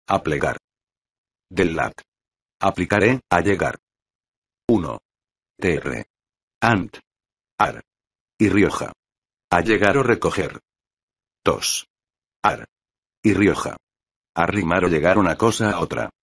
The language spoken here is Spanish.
Aplegar. Del lat. Aplicaré, a llegar. 1. Tr. Ant. Ar. Y Rioja. A llegar o recoger. 2. Ar. Y Rioja. Arrimar o llegar una cosa a otra.